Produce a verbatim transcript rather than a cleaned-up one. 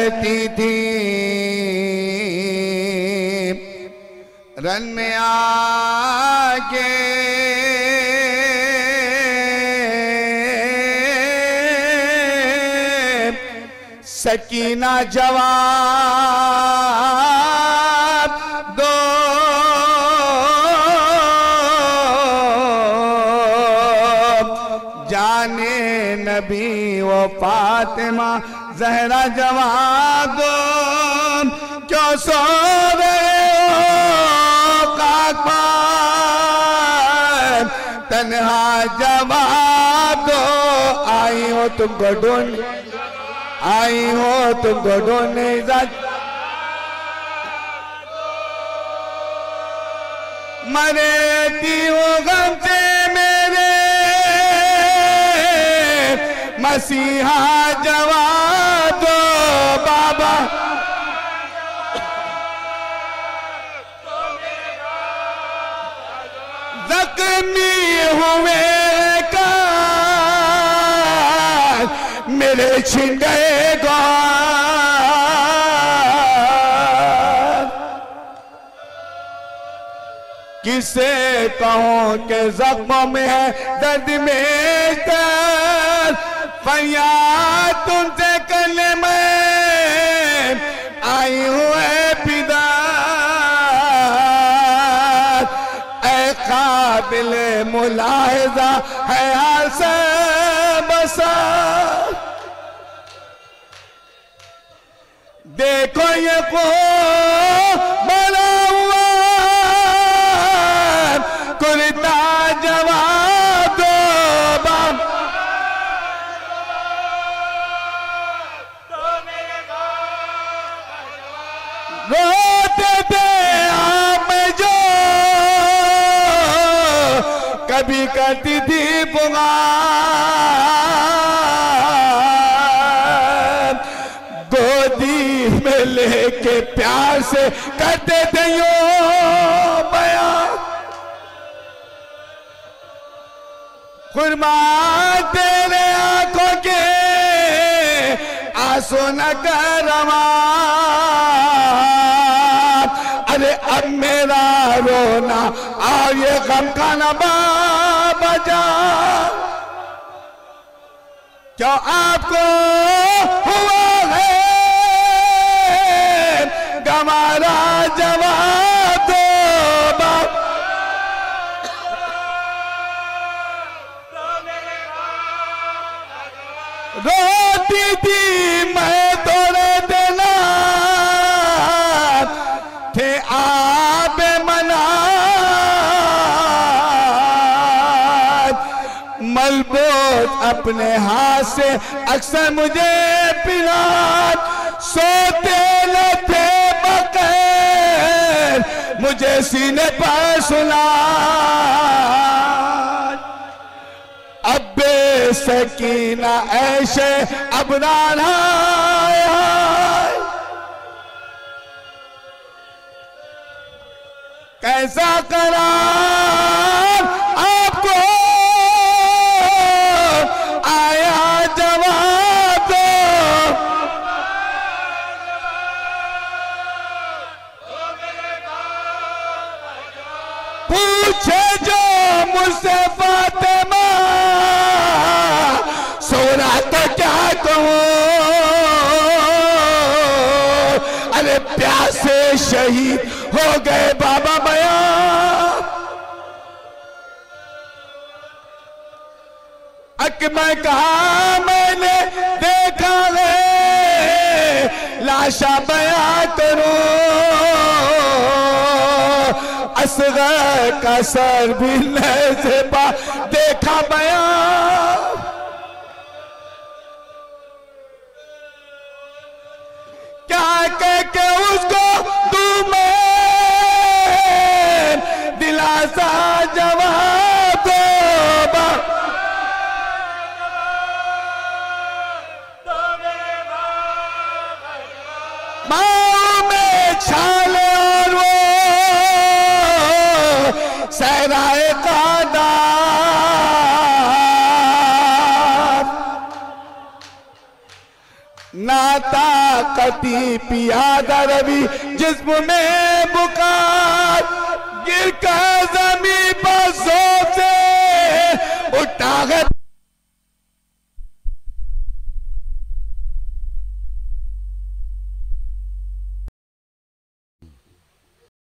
रहती थी रन में आके सकीना जवाब दो, जाने नबी वो फातिमा ज़हरा जवाब दो, क्यों सो रहे हो काकबार, तन्हा जवाब दो, आई हो तुमको ढूंढ, आई हो तुमको ढूंढने इज़्ज़त, मरती हो गम से मेरे मसीहा जवाब दो बाबा, जख्मी हुए का मेरे छिन गए गौर, किसे कहूं के जख्मों में है दर्द में दर्द, फरियाद तुमसे करने में आई हूँ ऐ पिता, ऐ काबिल मुलाहिजा है हाल से बसा, देखो ये को बना हुआ कुर्ता जवाब दो बाप, रोते थे आप जो कभी करती थी पुकार, गोदी में लेके प्यार से करते थे यो बयान, कुर्बान तेरे आंखों के आंसू न कर रवान, अरे अब मेरा रोना और ये गम का न बजा, क्यों आपको हुआ है गमारा जवाब दो बाप, रोती थी मैं तोड़े देना थे आप मना, मलबोत अपने हाथ से अक्सर मुझे पिला, सोते न थे बगैर मुझे सीने पर सुना, अब्बे सकीना ऐशे अब नाना, कैसा करार आपको आया जवाब दो, पूछे जो मुझसे फातिमा सोना तो क्या कहूं, अरे प्यासे शहीद हो गए बाबा बया, अकबर कहा मैंने देखा है लाशा बया करूं, असगर का सर भी नए से पा देखा बया, क्या कह के उसको दूं मैं दिलासा जवाब दो बा, माँ में छाले और वो सहराए कादा, नाताकती पियादा रवि जिस्म में बुकार गिर कर जमी पर